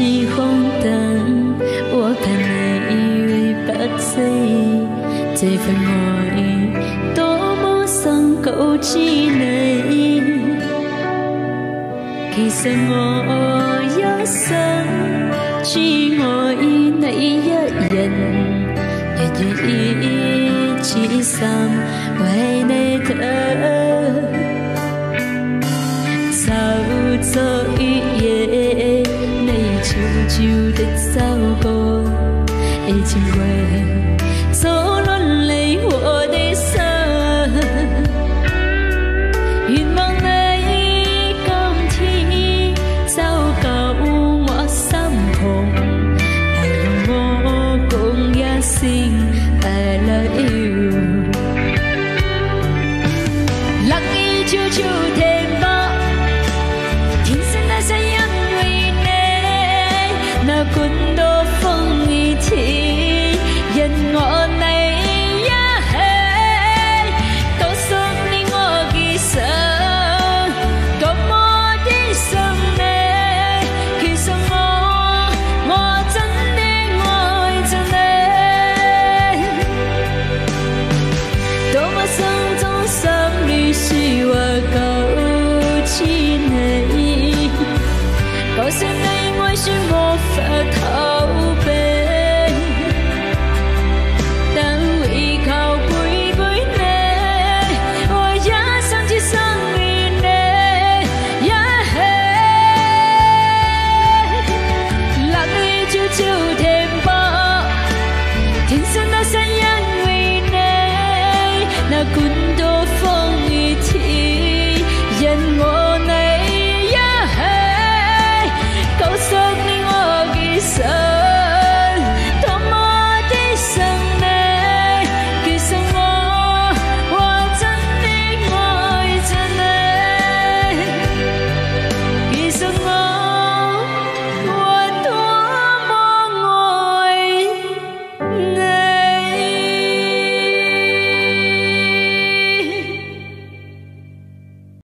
霓虹燈，我盼你會不死，這份愛多麼深厚之你。其實我一生只愛你一人，日月一起心為你等。走走一夜，你悄悄地走過，已經會走亂離我的心。願望你今天走到我心旁，來讓我講一聲 I love you。冷意悄悄地。管到風雨天，任我你一起，告訴你我嘅心，多麼的想你。其實我真的愛着你，多麼心中心裏說話告知你，告訴你愛是無法